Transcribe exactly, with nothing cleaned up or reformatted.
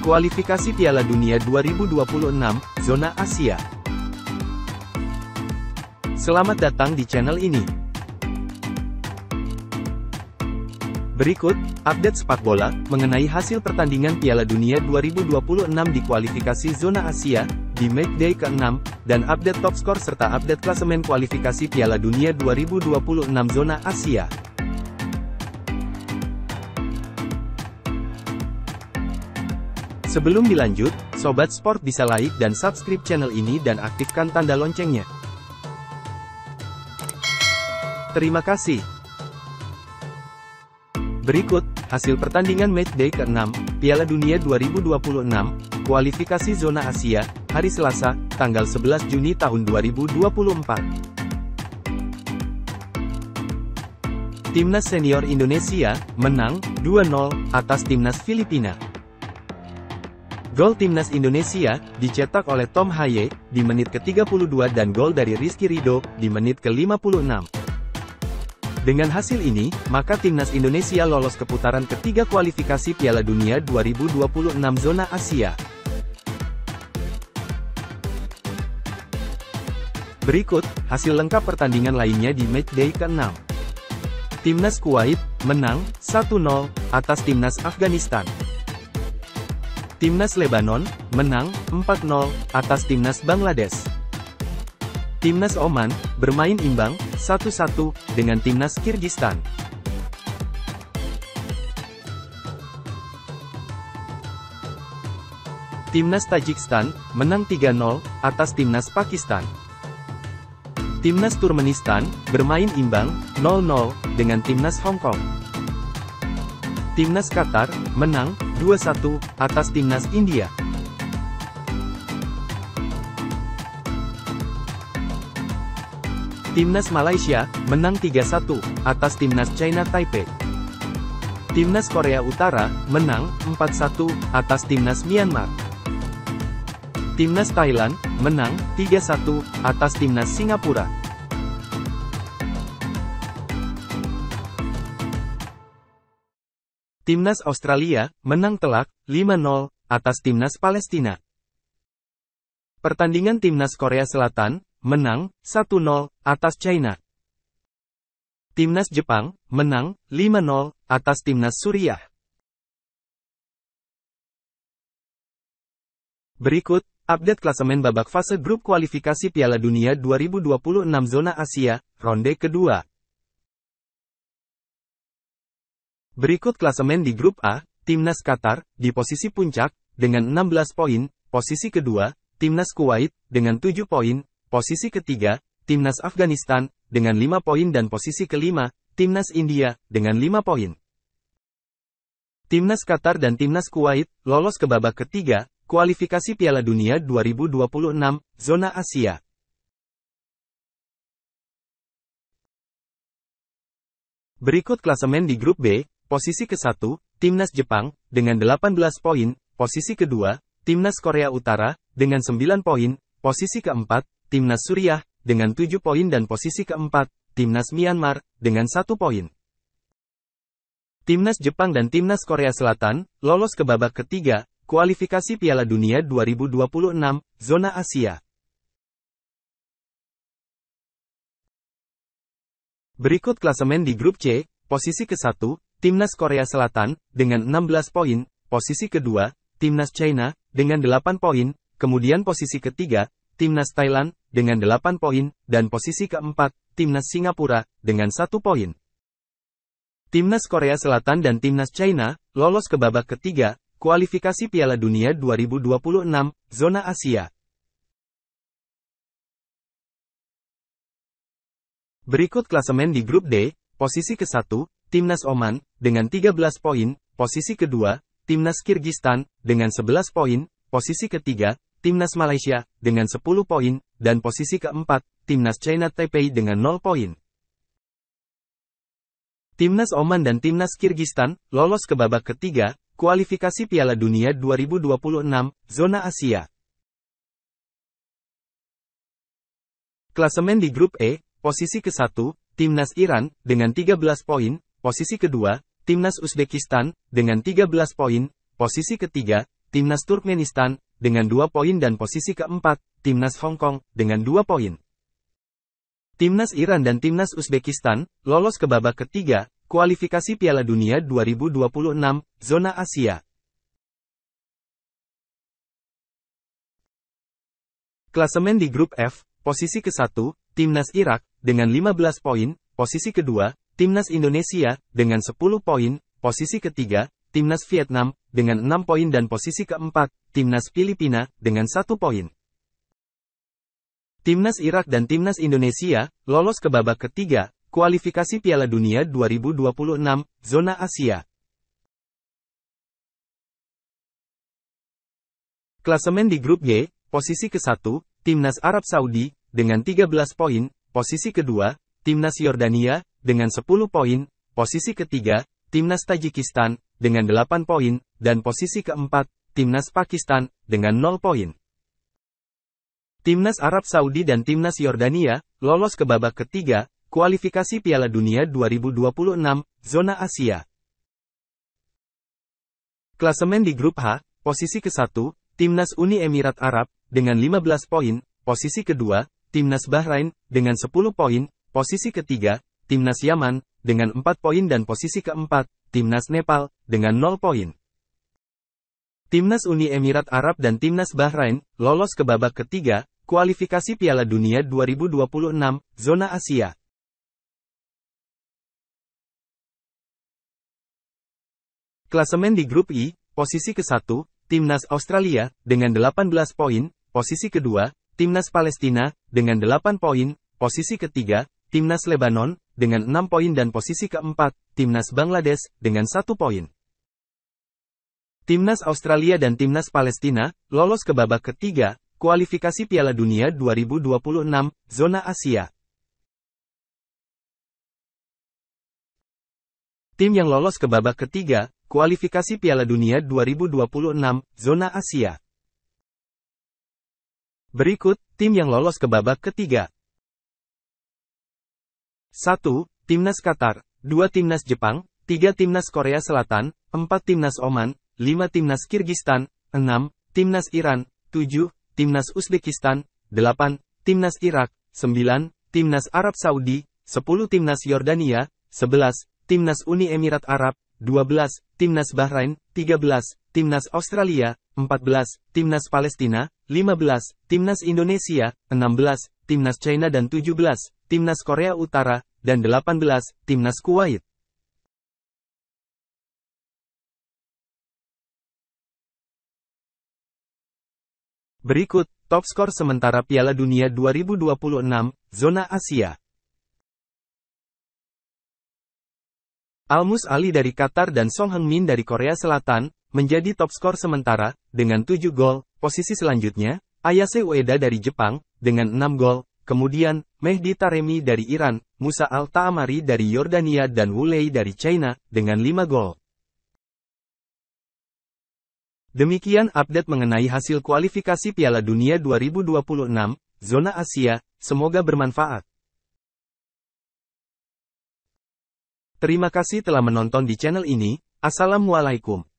Kualifikasi Piala Dunia dua ribu dua puluh enam, Zona Asia. Selamat datang di channel ini. Berikut, update sepak bola, mengenai hasil pertandingan Piala Dunia dua ribu dua puluh enam di kualifikasi Zona Asia, di matchday keenam, dan update top skor serta update klasemen kualifikasi Piala Dunia dua ribu dua puluh enam Zona Asia. Sebelum dilanjut, Sobat Sport bisa like dan subscribe channel ini dan aktifkan tanda loncengnya. Terima kasih. Berikut, hasil pertandingan matchday keenam, Piala Dunia dua ribu dua puluh enam, kualifikasi Zona Asia, hari Selasa, tanggal sebelas Juni tahun dua ribu dua puluh empat. Timnas Senior Indonesia, menang, dua nol, atas Timnas Filipina. Gol Timnas Indonesia, dicetak oleh Tom Haye, di menit ke tiga puluh dua dan gol dari Rizky Ridho, di menit ke lima puluh enam. Dengan hasil ini, maka Timnas Indonesia lolos ke putaran ketiga kualifikasi Piala Dunia dua ribu dua puluh enam Zona Asia. Berikut, hasil lengkap pertandingan lainnya di matchday keenam. Timnas Kuwait, menang, satu nol, atas Timnas Afghanistan. Timnas Lebanon, menang, empat nol, atas Timnas Bangladesh. Timnas Oman, bermain imbang, satu satu, dengan Timnas Kirgistan. Timnas Tajikistan, menang tiga nol, atas Timnas Pakistan. Timnas Turkmenistan, bermain imbang, nol nol, dengan Timnas Hong Kong. Timnas Qatar, menang, dua satu, atas Timnas India. Timnas Malaysia, menang tiga satu, atas Timnas China Taipei. Timnas Korea Utara, menang, empat satu, atas Timnas Myanmar. Timnas Thailand, menang, tiga satu, atas Timnas Singapura. Timnas Australia, menang telak, lima nol, atas Timnas Palestina. Pertandingan Timnas Korea Selatan, menang, satu nol, atas China. Timnas Jepang, menang, lima nol, atas Timnas Suriah. Berikut, update klasemen babak fase grup kualifikasi Piala Dunia dua ribu dua puluh enam Zona Asia, ronde kedua. Berikut klasemen di grup A, Timnas Qatar, di posisi puncak, dengan enam belas poin, posisi kedua, Timnas Kuwait, dengan tujuh poin, posisi ketiga, Timnas Afghanistan, dengan lima poin dan posisi kelima, Timnas India, dengan lima poin. Timnas Qatar dan Timnas Kuwait, lolos ke babak ketiga, kualifikasi Piala Dunia dua ribu dua puluh enam, Zona Asia. Berikut klasemen di grup B, posisi ke satu, Timnas Jepang, dengan delapan belas poin, posisi kedua, Timnas Korea Utara, dengan sembilan poin, posisi keempat, Timnas Suriah, dengan tujuh poin dan posisi keempat, Timnas Myanmar, dengan satu poin. Timnas Jepang dan Timnas Korea Selatan, lolos ke babak ketiga, kualifikasi Piala Dunia dua ribu dua puluh enam, Zona Asia. Berikut klasemen di grup C, posisi ke satu, Timnas Korea Selatan, dengan enam belas poin, posisi kedua, Timnas China, dengan delapan poin, kemudian posisi ketiga, Timnas Thailand, dengan delapan poin, dan posisi keempat, Timnas Singapura, dengan satu poin. Timnas Korea Selatan dan Timnas China, lolos ke babak ketiga, kualifikasi Piala Dunia dua ribu dua puluh enam, Zona Asia. Berikut klasemen di grup D, posisi ke satu, Timnas Oman, dengan tiga belas poin, posisi kedua, Timnas Kirgistan, dengan sebelas poin, posisi ketiga, Timnas Malaysia, dengan sepuluh poin, dan posisi keempat, Timnas China Taipei dengan nol poin. Timnas Oman dan Timnas Kirgistan, lolos ke babak ketiga, kualifikasi Piala Dunia dua ribu dua puluh enam, Zona Asia. Klasemen di grup E, posisi ke satu, Timnas Iran, dengan tiga belas poin, posisi kedua, Timnas Uzbekistan, dengan tiga belas poin, posisi ketiga, Timnas Turkmenistan, dengan dua poin dan posisi keempat, Timnas Hong Kong, dengan dua poin. Timnas Iran dan Timnas Uzbekistan, lolos ke babak ketiga, kualifikasi Piala Dunia dua ribu dua puluh enam, zona Asia. Klasemen di grup F, posisi ke satu, Timnas Irak, dengan lima belas poin, posisi kedua, Timnas Indonesia, dengan sepuluh poin, posisi ketiga, Timnas Vietnam, dengan enam poin dan posisi keempat, Timnas Filipina, dengan satu poin. Timnas Irak dan Timnas Indonesia, lolos ke babak ketiga, kualifikasi Piala Dunia dua ribu dua puluh enam, zona Asia. Klasemen di grup G, posisi ke satu, Timnas Arab Saudi, dengan tiga belas poin, posisi kedua, Timnas Yordania, dengan sepuluh poin, posisi ketiga, Timnas Tajikistan, dengan delapan poin, dan posisi keempat, Timnas Pakistan, dengan nol poin. Timnas Arab Saudi dan Timnas Yordania, lolos ke babak ketiga, kualifikasi Piala Dunia dua ribu dua puluh enam, zona Asia. Klasemen di grup H, posisi ke satu, Timnas Uni Emirat Arab, dengan lima belas poin, posisi kedua, Timnas Bahrain, dengan sepuluh poin, posisi ketiga, Timnas Yaman, dengan empat poin dan posisi keempat, Timnas Nepal, dengan nol poin. Timnas Uni Emirat Arab dan Timnas Bahrain, lolos ke babak ketiga, kualifikasi Piala Dunia dua ribu dua puluh enam, zona Asia. Klasemen di grup I, posisi ke satu, Timnas Australia, dengan delapan belas poin, posisi kedua, Timnas Palestina, dengan delapan poin, posisi ketiga, Timnas Lebanon, dengan enam poin dan posisi keempat, Timnas Bangladesh, dengan satu poin. Timnas Australia dan Timnas Palestina, lolos ke babak ketiga, kualifikasi Piala Dunia dua ribu dua puluh enam, zona Asia. Tim yang lolos ke babak ketiga, kualifikasi Piala Dunia dua ribu dua puluh enam, zona Asia. Berikut, tim yang lolos ke babak ketiga. satu. Timnas Qatar, dua. Timnas Jepang, tiga. Timnas Korea Selatan, empat. Timnas Oman, lima. Timnas Kirgistan, enam. Timnas Iran, tujuh. Timnas Uzbekistan, delapan. Timnas Irak, sembilan. Timnas Arab Saudi, sepuluh. Timnas Yordania, sebelas. Timnas Uni Emirat Arab, dua belas. Timnas Bahrain, tiga belas. Timnas Australia, empat belas. Timnas Palestina, lima belas. Timnas Indonesia, enam belas. Timnas China dan tujuh belas. Timnas Korea Utara, dan delapan belas. Timnas Kuwait. Berikut, top skor sementara Piala Dunia dua ribu dua puluh enam, zona Asia. Almus Ali dari Qatar dan Song Heung-min dari Korea Selatan, menjadi top skor sementara, dengan tujuh gol. Posisi selanjutnya, Ayase Ueda dari Jepang, dengan enam gol. Kemudian, Mehdi Taremi dari Iran, Musa Al-Ta'amari dari Yordania dan Wu Lei dari China, dengan lima gol. Demikian update mengenai hasil kualifikasi Piala Dunia dua ribu dua puluh enam, zona Asia, semoga bermanfaat. Terima kasih telah menonton di channel ini. Assalamualaikum.